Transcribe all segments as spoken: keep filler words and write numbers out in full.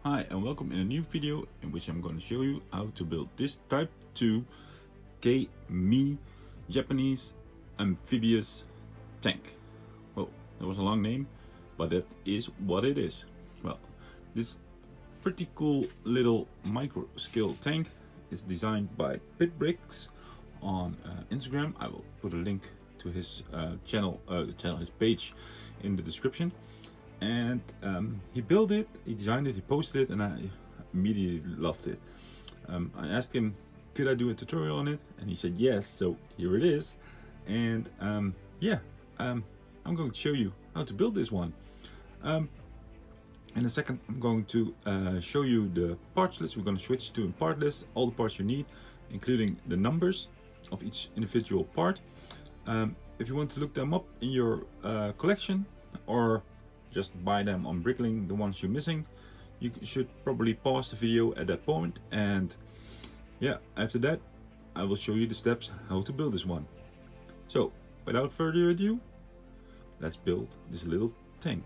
Hi and welcome in a new video in which I'm going to show you how to build this Type two Kei-Me Japanese amphibious tank. Well, that was a long name, but that is what it is. Well, this pretty cool little micro scale tank is designed by Pitbricks on uh, Instagram. I will put a link to his uh, channel, uh, channel, his page in the description. And um, he built it, he designed it, he posted it, and I immediately loved it. Um, I asked him, could I do a tutorial on it? And he said yes, so here it is. And um, yeah, um, I'm going to show you how to build this one. Um, in a second, I'm going to uh, show you the parts list. We're going to switch to a part list, all the parts you need, including the numbers of each individual part. Um, if you want to look them up in your uh, collection, or just buy them on Bricklink, the ones you're missing, you should probably pause the video at that point. And yeah, after that I will show you the steps how to build this one. So without further ado, let's build this little tank.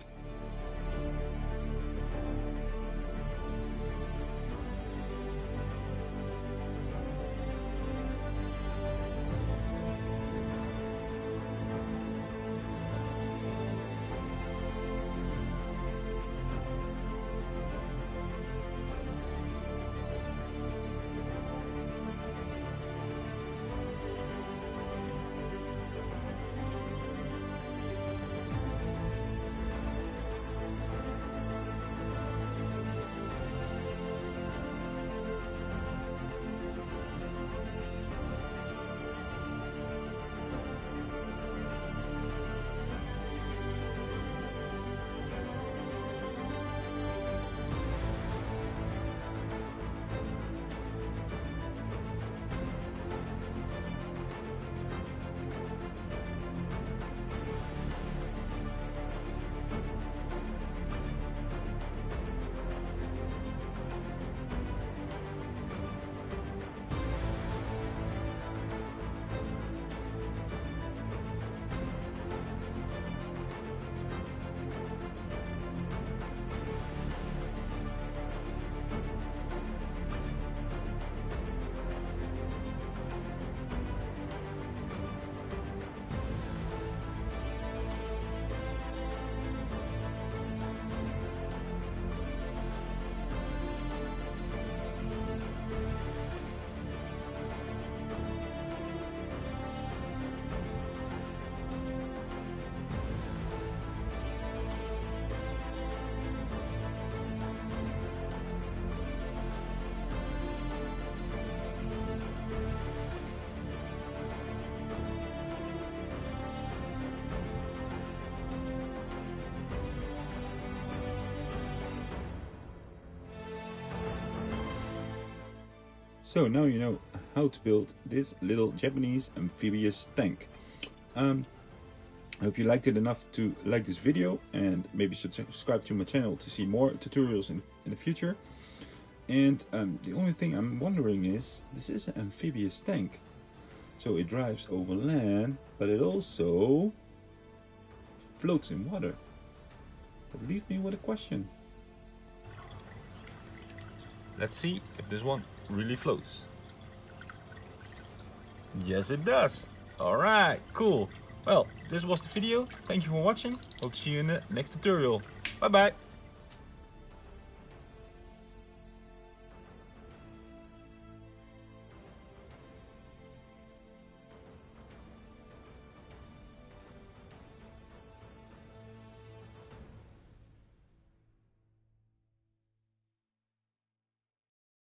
So now you know how to build this little Japanese amphibious tank. Um, I hope you liked it enough to like this video, and maybe subscribe to my channel to see more tutorials in, in the future. And um, the only thing I'm wondering is, this is an amphibious tank. So it drives over land, but it also floats in water. That leaves me with a question. Let's see if this one really floats. Yes, it does. All right, cool. Well, this was the video. Thank you for watching. Hope to see you in the next tutorial. Bye bye.